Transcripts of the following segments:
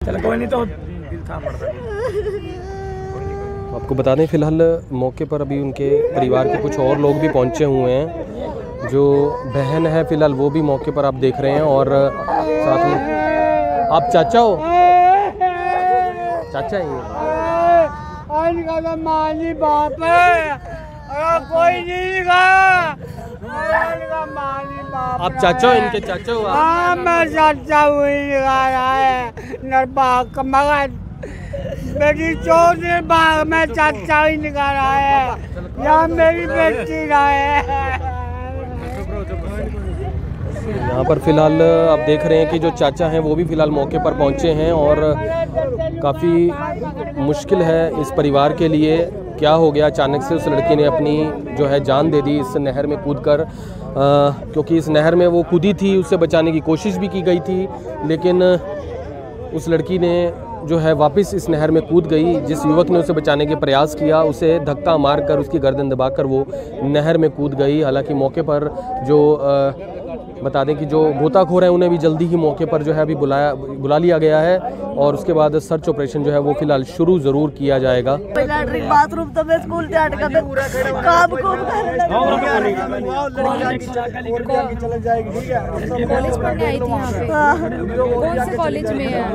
चल कोई नहीं तो आपको बता दें फ़िलहाल मौके पर अभी उनके परिवार के कुछ और लोग भी पहुंचे हुए हैं। जो बहन है फ़िलहाल वो भी मौके पर आप देख रहे हैं और साथ में आप चाचा हो, चाचा ही मानी बाप कोई नहीं आप चाचा हो, इनके चाचा हो आप? हाँ मैं चाचा हुई नरबाग मगन मेरी चौधरी बाग में चाचा ही निकाल रहा है या मेरी बेटी रहा है। यहाँ पर फ़िलहाल आप देख रहे हैं कि जो चाचा हैं वो भी फ़िलहाल मौके पर पहुँचे हैं और काफ़ी मुश्किल है इस परिवार के लिए। क्या हो गया अचानक से उस लड़की ने अपनी जो है जान दे दी इस नहर में कूदकर, क्योंकि इस नहर में वो कूदी थी, उसे बचाने की कोशिश भी की गई थी, लेकिन उस लड़की ने जो है वापस इस नहर में कूद गई। जिस युवक ने उसे बचाने के प्रयास किया उसे धक्का मारकर उसकी गर्दन दबाकर वो नहर में कूद गई। हालांकि मौके पर जो बता दें कि जो गोताखोर हैं उन्हें भी जल्दी ही मौके पर जो है अभी बुला लिया गया है और उसके बाद सर्च ऑपरेशन जो है वो फिलहाल शुरू ज़रूर किया जाएगा। बाथरूम तो मैं स्कूल कॉलेज पढ़ने आई थी यहाँ पे। कौन से कॉलेज में है?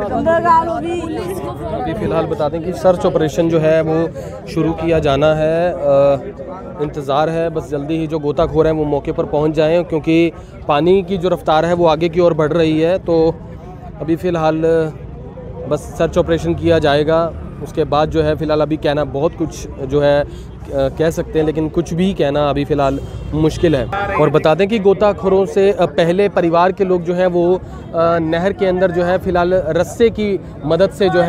अभी फ़िलहाल बता दें कि सर्च ऑपरेशन जो है वो शुरू किया जाना है। इंतज़ार है बस जल्दी ही जो गोताखोर हैं वो मौके पर पहुंच जाएं, क्योंकि पानी की जो रफ्तार है वो आगे की ओर बढ़ रही है। तो अभी फ़िलहाल बस सर्च ऑपरेशन किया जाएगा, उसके बाद जो है फ़िलहाल अभी कहना बहुत कुछ जो है कह सकते हैं, लेकिन कुछ भी कहना अभी फ़िलहाल मुश्किल है। और बता दें कि गोताखोरों से पहले परिवार के लोग जो हैं वो नहर के अंदर जो है फ़िलहाल रस्से की मदद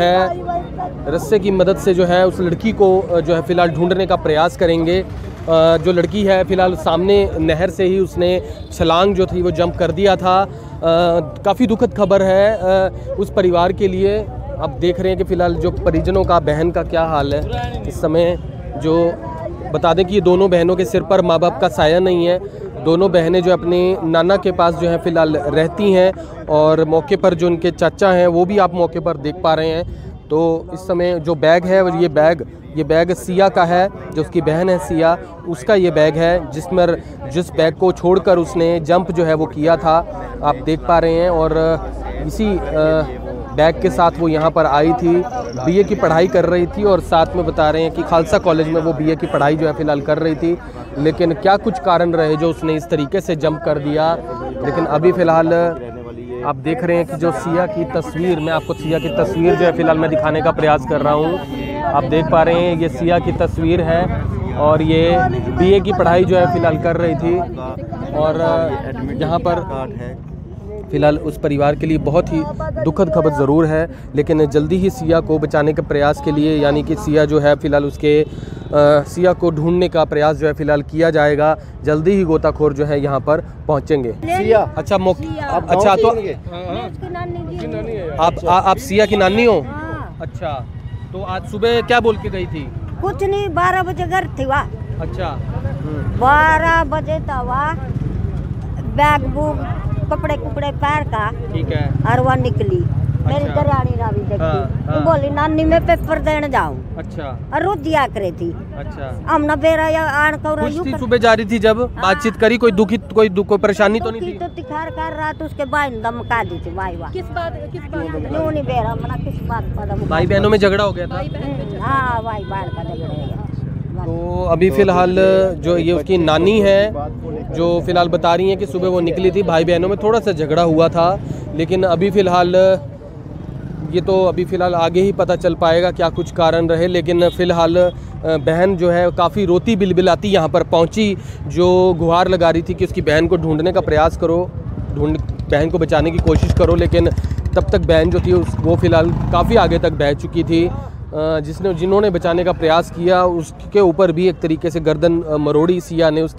से जो है उस लड़की को जो है फ़िलहाल ढूंढने का प्रयास करेंगे। जो लड़की है फ़िलहाल सामने नहर से ही उसने छलांग जो थी वो जंप कर दिया था। काफ़ी दुखद खबर है उस परिवार के लिए। अब देख रहे हैं कि फ़िलहाल जो परिजनों का, बहन का क्या हाल है इस समय। जो बता दें कि ये दोनों बहनों के सिर पर माँ बाप का साया नहीं है। दोनों बहनें जो अपने नाना के पास जो है फ़िलहाल रहती हैं और मौके पर जो उनके चाचा हैं वो भी आप मौके पर देख पा रहे हैं। तो इस समय जो बैग है ये बैग सिया का है, जो उसकी बहन है सिया, उसका ये बैग है जिस बैग को छोड़कर उसने जंप जो है वो किया था, आप देख पा रहे हैं। और इसी बैग के साथ वो यहाँ पर आई थी, बीए की पढ़ाई कर रही थी और साथ में बता रहे हैं कि खालसा कॉलेज में वो बीए की पढ़ाई जो है फ़िलहाल कर रही थी, लेकिन क्या कुछ कारण रहे जो उसने इस तरीके से जंप कर दिया। लेकिन अभी फ़िलहाल आप देख रहे हैं कि जो सिया की तस्वीर, मैं आपको सिया की तस्वीर जो है फ़िलहाल मैं दिखाने का प्रयास कर रहा हूँ। आप देख पा रहे हैं ये सिया की तस्वीर है और ये बीए की पढ़ाई जो है फ़िलहाल कर रही थी। और यहाँ पर फ़िलहाल उस परिवार के लिए बहुत ही दुखद खबर ज़रूर है, लेकिन जल्दी ही सिया को बचाने के प्रयास के लिए, यानी कि सिया जो है फ़िलहाल उसके सिया को ढूंढने का प्रयास जो है फ़िलहाल किया जाएगा। जल्दी ही गोताखोर जो है यहाँ पर पहुँचेंगे। सिया अच्छा अच्छा तो आप सिया की नानी हो? अच्छा, तो आज सुबह क्या बोल के गई थी? कुछ नहीं, 12 बजे घर थी वहाँ। अच्छा 12 बजे था वहाँ, बैग बुग कपड़े कुपड़े पैर का, ठीक है, और वह निकली। मेरी दरानी रावी देखी, बोली नानी मैं पेपर देने जाऊँ। अच्छा, और रोज दिया करे थी। अच्छा, हमने बेरा या आन कर सुबह जा रही थी जब बातचीत करी, कोई कोई परेशानी तो नहीं थी? तो तिखार कर रहा था, उसके बाद धमका दी थी। भाई किस बात क्यों नहीं बेरा मना, किस बात पर? भाई बहनों में झगड़ा हो गया था। हाँ भाई बहन का झगड़ा। तो अभी फ़िलहाल जो ये उसकी नानी है जो फ़िलहाल बता रही हैं कि सुबह वो निकली थी, भाई बहनों में थोड़ा सा झगड़ा हुआ था, लेकिन अभी फ़िलहाल ये तो अभी फ़िलहाल आगे ही पता चल पाएगा क्या कुछ कारण रहे। लेकिन फ़िलहाल बहन जो है काफ़ी रोती बिलबिलाती यहाँ पर पहुँची, जो गुहार लगा रही थी कि उसकी बहन को ढूंढने का प्रयास करो, बहन को बचाने की कोशिश करो। लेकिन तब तक बहन जो थी वो फ़िलहाल काफ़ी आगे तक बह चुकी थी। जिन्होंने बचाने का प्रयास किया उसके ऊपर भी एक तरीके से गर्दन मरोड़ी सिया ने उसकी,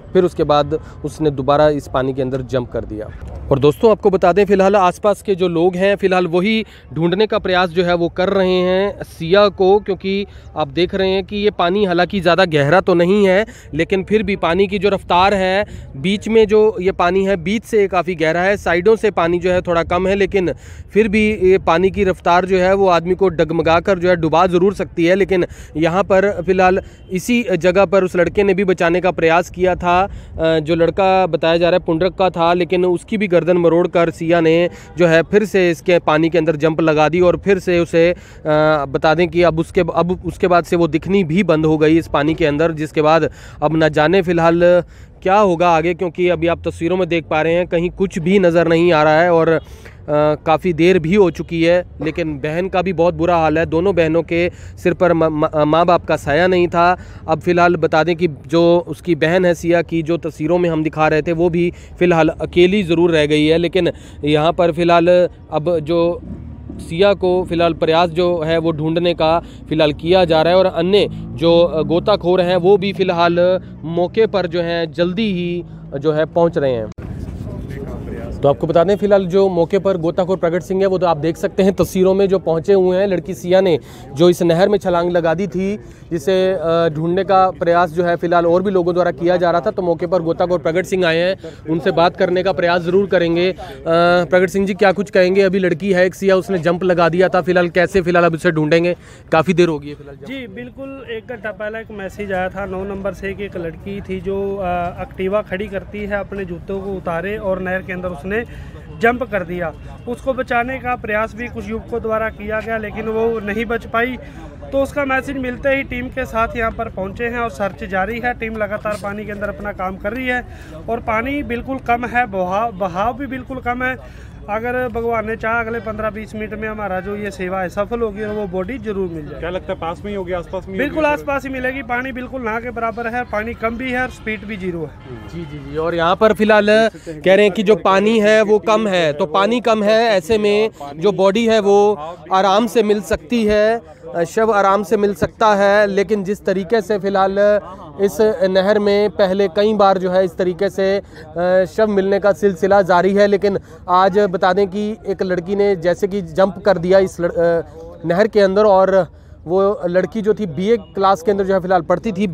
फिर उसके बाद उसने दोबारा इस पानी के अंदर जंप कर दिया। और दोस्तों आपको बता दें फ़िलहाल आसपास के जो लोग हैं फ़िलहाल वही ढूंढने का प्रयास जो है वो कर रहे हैं सिया को, क्योंकि आप देख रहे हैं कि ये पानी हालांकि ज़्यादा गहरा तो नहीं है, लेकिन फिर भी पानी की जो रफ्तार है, बीच में जो ये पानी है बीच से काफ़ी गहरा है, साइडों से पानी जो है थोड़ा कम है, लेकिन फिर भी ये पानी की रफ्तार जो है वो आदमी को डगमगा कर जो है डुबा ज़रूर सकती है। लेकिन यहाँ पर फ़िलहाल इसी जगह पर उस लड़के ने भी बचाने का प्रयास किया था, जो लड़का बताया जा रहा है पुंडरक का था, लेकिन उसकी भी गर्दन मरोड़ कर सिया ने जो है फिर से इसके पानी के अंदर जंप लगा दी और फिर से उसे बता दें कि अब उसके बाद से वो दिखनी भी बंद हो गई इस पानी के अंदर, जिसके बाद अब न जाने फ़िलहाल क्या होगा आगे, क्योंकि अभी आप तस्वीरों में देख पा रहे हैं कहीं कुछ भी नज़र नहीं आ रहा है और काफ़ी देर भी हो चुकी है। लेकिन बहन का भी बहुत बुरा हाल है, दोनों बहनों के सिर पर माँ बाप का साया नहीं था। अब फ़िलहाल बता दें कि जो उसकी बहन है सिया की, जो तस्वीरों में हम दिखा रहे थे, वो भी फ़िलहाल अकेली ज़रूर रह गई है। लेकिन यहाँ पर फ़िलहाल अब जो सिया को फ़िलहाल प्रयास जो है वो ढूंढने का फ़िलहाल किया जा रहा है और अन्य जो गोताखोर हैं वो भी फ़िलहाल मौके पर जो है जल्दी ही जो है पहुंच रहे हैं। तो आपको बता दें फ़िलहाल जो मौके पर गोताखोर प्रगट सिंह है वो तो आप देख सकते हैं तस्वीरों में जो पहुंचे हुए हैं। लड़की सिया ने जो इस नहर में छलांग लगा दी थी, जिसे ढूंढने का प्रयास जो है फ़िलहाल और भी लोगों द्वारा किया जा रहा था, तो मौके पर गोताखोर प्रगट सिंह आए हैं, उनसे बात करने का प्रयास ज़रूर करेंगे। प्रगट सिंह जी क्या कुछ कहेंगे? अभी लड़की है एक सिया, उसने जंप लगा दिया था, फ़िलहाल कैसे फ़िलहाल अब उसे ढूंढेंगे? काफ़ी देर हो गई है फ़िलहाल। जी बिल्कुल, 1 घंटा पहले एक मैसेज आया था 9 नंबर से कि एक लड़की थी जो एक्टिवा खड़ी करती है, अपने जूतों को उतारे और नहर के अंदर उसने जंप कर दिया। उसको बचाने का प्रयास भी कुछ युवकों द्वारा किया गया, लेकिन वो नहीं बच पाई। तो उसका मैसेज मिलते ही टीम के साथ यहाँ पर पहुँचे हैं और सर्च जारी है। टीम लगातार पानी के अंदर अपना काम कर रही है और पानी बिल्कुल कम है, बहाव भी बिल्कुल कम है। अगर भगवान ने चाहा अगले 15-20 मिनट में हमारा जो ये सेवा है सफल होगी और वो बॉडी जरूर मिल जाए। क्या लगता है पास में ही होगी, आसपास में? बिल्कुल आसपास ही मिलेगी। पानी बिल्कुल ना के बराबर है, पानी कम भी है और स्पीड भी 0 है। जी जी जी। और यहाँ पर फिलहाल कह रहे हैं कि जो पानी है वो कम है, तो पानी कम है, ऐसे में जो बॉडी है वो आराम से मिल सकती है, शव आराम से मिल सकता है। लेकिन जिस तरीके से फ़िलहाल इस नहर में पहले कई बार जो है इस तरीके से शव मिलने का सिलसिला जारी है, लेकिन आज बता दें कि एक लड़की ने जैसे कि जंप कर दिया इस नहर के अंदर, और वो लड़की जो थी बीए क्लास के अंदर जो है फ़िलहाल पढ़ती थी,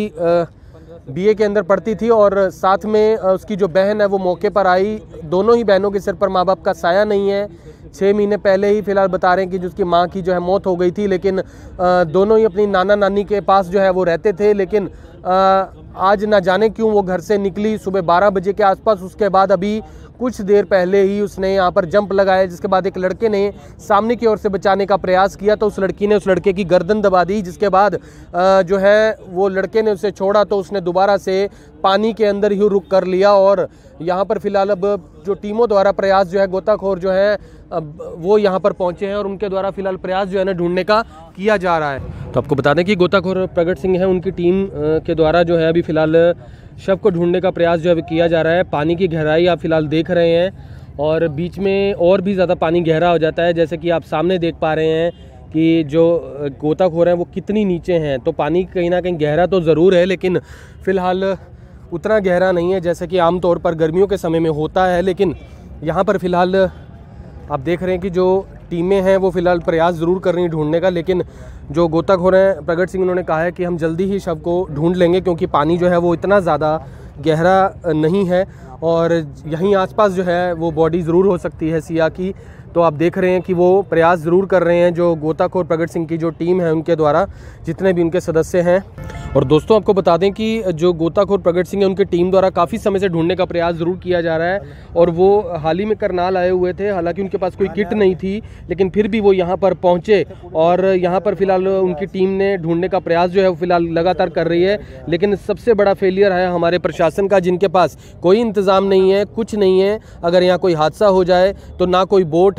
बीए के अंदर पढ़ती थी, और साथ में उसकी जो बहन है वो मौके पर आई। दोनों ही बहनों के सिर पर माँ बाप का साया नहीं है। 6 महीने पहले ही फ़िलहाल बता रहे हैं कि जिसकी माँ की जो है मौत हो गई थी, लेकिन दोनों ही अपनी नाना नानी के पास जो है वो रहते थे। लेकिन आज ना जाने क्यों वो घर से निकली सुबह 12 बजे के आसपास। उसके बाद अभी कुछ देर पहले ही उसने यहाँ पर जंप लगाया, जिसके बाद एक लड़के ने सामने की ओर से बचाने का प्रयास किया, तो उस लड़की ने उस लड़के की गर्दन दबा दी, जिसके बाद जो है वो लड़के ने उसे छोड़ा तो उसने दोबारा से पानी के अंदर ही रुक कर लिया। और यहाँ पर फ़िलहाल अब जो टीमों द्वारा प्रयास जो है, गोताखोर जो है अब वो यहाँ पर पहुँचे हैं और उनके द्वारा फ़िलहाल प्रयास जो है ना ढूंढने का किया जा रहा है। तो आपको बता दें कि गोताखोर प्रगट सिंह है, उनकी टीम के द्वारा जो है अभी फ़िलहाल शव को ढूंढने का प्रयास जो है किया जा रहा है। पानी की गहराई आप फ़िलहाल देख रहे हैं और बीच में और भी ज़्यादा पानी गहरा हो जाता है, जैसे कि आप सामने देख पा रहे हैं कि जो गोताखोर हैं वो कितनी नीचे हैं। तो पानी कहीं ना कहीं गहरा तो ज़रूर है, लेकिन फ़िलहाल उतना गहरा नहीं है जैसे कि आमतौर पर गर्मियों के समय में होता है। लेकिन यहाँ पर फ़िलहाल आप देख रहे हैं कि जो टीमें हैं वो फ़िलहाल प्रयास ज़रूर कर रही हैं ढूंढने का, लेकिन जो गोताखोर हैं प्रगट सिंह उन्होंने कहा है कि हम जल्दी ही शव को ढूंढ लेंगे, क्योंकि पानी जो है वो इतना ज़्यादा गहरा नहीं है और यहीं आसपास जो है वो बॉडी ज़रूर हो सकती है सिया की। तो आप देख रहे हैं कि वो प्रयास ज़रूर कर रहे हैं जो गोताखोर प्रगट सिंह की जो टीम है उनके द्वारा, जितने भी उनके सदस्य हैं। और दोस्तों आपको बता दें कि जो गोताखोर प्रगट सिंह है उनकी टीम द्वारा काफ़ी समय से ढूंढने का प्रयास ज़रूर किया जा रहा है, और वो हाल ही में करनाल आए हुए थे। हालांकि उनके पास कोई किट नहीं थी, लेकिन फिर भी वो यहाँ पर पहुँचे और यहाँ पर फ़िलहाल उनकी टीम ने ढूंढने का प्रयास जो है वो फ़िलहाल लगातार कर रही है। लेकिन सबसे बड़ा फेलियर है हमारे प्रशासन का, जिनके पास कोई इंतज़ाम नहीं है, कुछ नहीं है। अगर यहाँ कोई हादसा हो जाए तो ना कोई बोट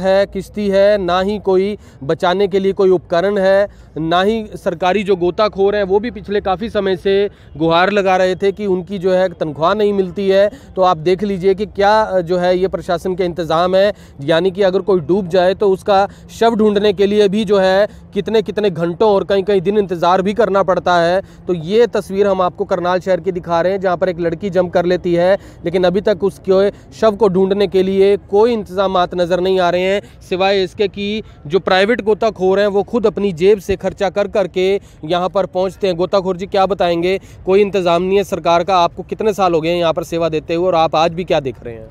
है, किश्ती है, ना ही कोई बचाने के लिए कोई उपकरण है, ना ही सरकारी जो गोताखोर हैं वो भी पिछले काफ़ी समय से गुहार लगा रहे थे कि उनकी जो है तनख्वाह नहीं मिलती है। तो आप देख लीजिए कि क्या जो है ये प्रशासन के इंतज़ाम है, यानी कि अगर कोई डूब जाए तो उसका शव ढूंढने के लिए भी जो है कितने कितने घंटों और कई कई दिन इंतज़ार भी करना पड़ता है। तो ये तस्वीर हम आपको करनाल शहर की दिखा रहे हैं, जहाँ पर एक लड़की जंप कर लेती है, लेकिन अभी तक उसके शव को ढूंढने के लिए कोई इंतजामात नज़र नहीं आ रहे हैं, सिवाय इसके कि जो प्राइवेट गोताखोर हैं वो खुद अपनी जेब से खर्चा कर करके यहाँ पर पहुँचते हैं। गोताखोर जी क्या बताएंगे, कोई इंतज़ाम नहीं है सरकार का। आपको कितने साल हो गए हैं यहाँ पर सेवा देते हुए और आप आज भी क्या देख रहे हैं?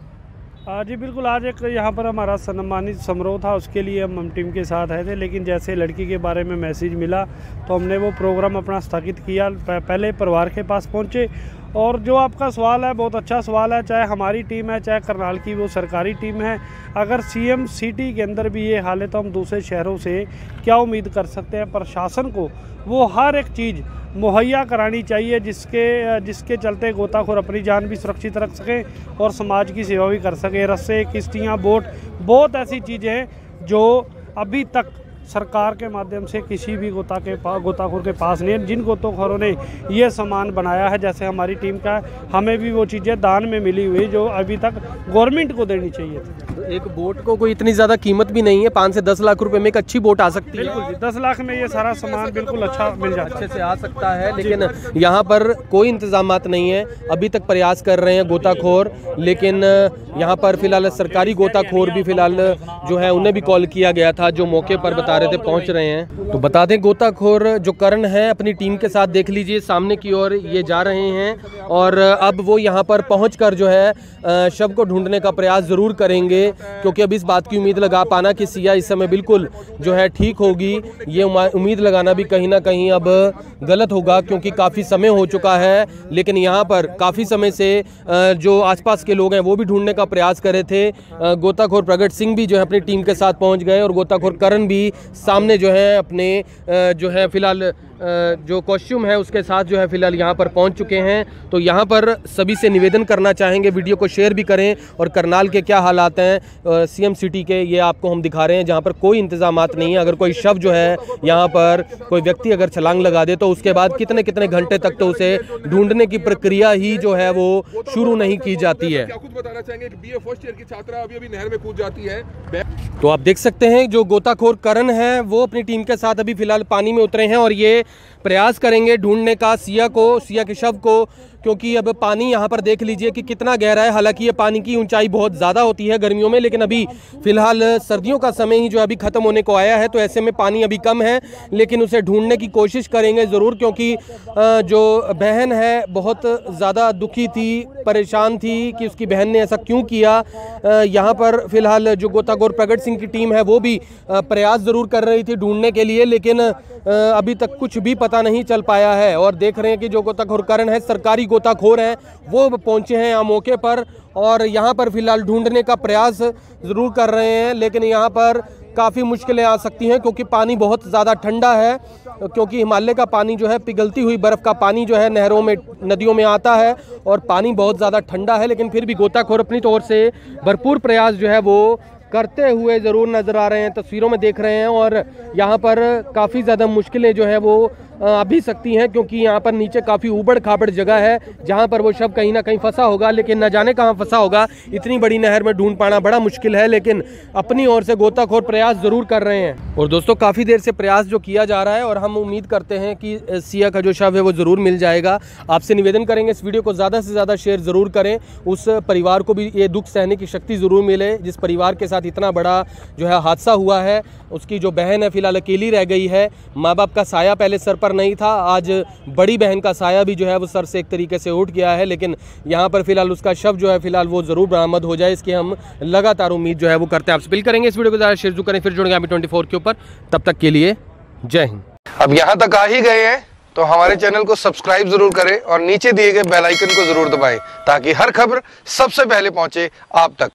जी बिल्कुल, आज एक यहाँ पर हमारा सम्मानित समारोह था, उसके लिए हम टीम के साथ आए थे, लेकिन जैसे लड़की के बारे में मैसेज मिला तो हमने वो प्रोग्राम अपना स्थगित किया। पहले परिवार के पास पहुँचे। और जो आपका सवाल है बहुत अच्छा सवाल है, चाहे हमारी टीम है चाहे करनाल की वो सरकारी टीम है, अगर सीएम सिटी के अंदर भी ये हाल है तो हम दूसरे शहरों से क्या उम्मीद कर सकते हैं। प्रशासन को वो हर एक चीज़ मुहैया करानी चाहिए जिसके चलते गोताखोर अपनी जान भी सुरक्षित रख सकें और समाज की सेवा भी कर सकें। रस्से, किश्तियाँ, बोट, बहुत ऐसी चीज़ें हैं जो अभी तक सरकार के माध्यम से किसी भी गोताखोर के पास नहीं है। जिन गोताखोरों ने ये सामान बनाया है, जैसे हमारी टीम का, हमें भी वो चीज़ें दान में मिली हुई जो अभी तक गवर्नमेंट को देनी चाहिए थी। तो एक बोट को कोई इतनी ज़्यादा कीमत भी नहीं है, 5 से 10 लाख रुपए में एक अच्छी बोट आ सकती है। बिल्कुल जी, 10 लाख में ये सारा सामान बिल्कुल अच्छा मिल जाता है, अच्छे से आ सकता है, लेकिन यहाँ पर कोई इंतजामात नहीं है। अभी तक प्रयास कर रहे हैं गोताखोर, लेकिन यहाँ पर फिलहाल सरकारी गोताखोर भी फिलहाल जो है उन्हें भी कॉल किया गया था, जो मौके पर बता रहे थे पहुँच रहे हैं। तो बता दें गोताखोर जो करण है अपनी टीम के साथ, देख लीजिए सामने की ओर ये जा रहे हैं और अब वो यहाँ पर पहुँचकर जो है शव को ढूंढने का प्रयास ज़रूर करेंगे, क्योंकि अब इस बात की उम्मीद लगा पाना कि सिया इस समय बिल्कुल जो है ठीक होगी, ये उम्मीद लगाना भी कहीं ना कहीं अब गलत होगा, क्योंकि काफ़ी समय हो चुका है। लेकिन यहाँ पर काफ़ी समय से जो आसपास के लोग हैं वो भी ढूंढने का प्रयास कर रहे थे। गोताखोर प्रगट सिंह भी जो है अपनी टीम के साथ पहुँच गए और गोताखोर करण भी सामने जो है अपने जो है फिलहाल जो कॉस्ट्यूम है उसके साथ जो है फिलहाल यहाँ पर पहुँच चुके हैं। तो यहाँ पर सभी से निवेदन करना चाहेंगे, वीडियो को शेयर भी करें और करनाल के क्या हालात हैं सीएम सिटी के, ये आपको हम दिखा रहे हैं, जहाँ पर कोई इंतजामात नहीं है। अगर कोई शव जो है यहाँ पर कोई व्यक्ति अगर छलांग लगा दे तो उसके बाद कितने कितने घंटे तक तो उसे ढूंढने की प्रक्रिया ही जो है वो शुरू नहीं की जाती है। क्या कुछ बताना चाहेंगे कि बीए फर्स्ट ईयर की छात्रा अभी नहर में कूद जाती है। तो आप देख सकते हैं जो गोताखोर करण है वो अपनी टीम के साथ अभी फिलहाल पानी में उतरे हैं और ये प्रयास करेंगे ढूंढने का सिया के शव को, क्योंकि अब पानी यहाँ पर देख लीजिए कि कितना गहरा है। हालांकि ये पानी की ऊंचाई बहुत ज़्यादा होती है गर्मियों में, लेकिन अभी फिलहाल सर्दियों का समय ही जो अभी ख़त्म होने को आया है, तो ऐसे में पानी अभी कम है, लेकिन उसे ढूंढने की कोशिश करेंगे ज़रूर, क्योंकि जो बहन है बहुत ज़्यादा दुखी थी, परेशान थी कि उसकी बहन ने ऐसा क्यों किया। यहाँ पर फिलहाल जो गोताखोर प्रगट सिंह की टीम है वो भी प्रयास ज़रूर कर रही थी ढूंढने के लिए, लेकिन अभी तक कुछ भी पता नहीं चल पाया है। और देख रहे हैं कि जो गोताखोर करण है, सरकारी गोताखोर हैं, वो पहुंचे हैं यहाँ मौके पर और यहाँ पर फिलहाल ढूंढने का प्रयास ज़रूर कर रहे हैं, लेकिन यहाँ पर काफ़ी मुश्किलें आ सकती हैं क्योंकि पानी बहुत ज़्यादा ठंडा है, क्योंकि हिमालय का पानी जो है पिघलती हुई बर्फ़ का पानी जो है नहरों में, नदियों में आता है और पानी बहुत ज़्यादा ठंडा है। लेकिन फिर भी गोताखोर अपनी तौर से भरपूर प्रयास जो है वो करते हुए ज़रूर नज़र आ रहे हैं, तस्वीरों में देख रहे हैं। और यहाँ पर काफ़ी ज़्यादा मुश्किलें जो है वो आ भी सकती हैं, क्योंकि यहाँ पर नीचे काफ़ी ऊबड़ खाबड़ जगह है जहाँ पर वो शव कहीं ना कहीं फंसा होगा, लेकिन न जाने कहाँ फंसा होगा। इतनी बड़ी नहर में ढूंढ पाना बड़ा मुश्किल है, लेकिन अपनी ओर से गोताखोर प्रयास ज़रूर कर रहे हैं। और दोस्तों काफ़ी देर से प्रयास जो किया जा रहा है और हम उम्मीद करते हैं कि सिया का जो शव है वो ज़रूर मिल जाएगा। आपसे निवेदन करेंगे इस वीडियो को ज़्यादा से ज़्यादा शेयर ज़रूर करें, उस परिवार को भी ये दुख सहने की शक्ति ज़रूर मिले जिस परिवार के साथ इतना बड़ा जो है हादसा हुआ है। उसकी जो बहन है फिलहाल अकेली रह गई है, माँ बाप का साया पहले सर पर नहीं था, आज बड़ी बहन का साया भी जो है वो सर से एक तरीके से उठ गया है। लेकिन यहाँ पर फिलहाल उसका शव जो है फिलहाल वो ज़रूर बरामद हो जाए, इसकी हम लगातार उम्मीद जो है वो करते हैं। आपसे अपील करेंगे इस वीडियो को ज़्यादा शेयर करें, फिर जुड़ेंगे अभी 24 के ऊपर। तब तक के लिए जय हिंद। अब यहाँ तक आ ही गए हैं तो हमारे चैनल को सब्सक्राइब जरूर करें और नीचे दिए गए बेल आइकन को जरूर दबाएं ताकि हर खबर सबसे पहले पहुंचे आप तक।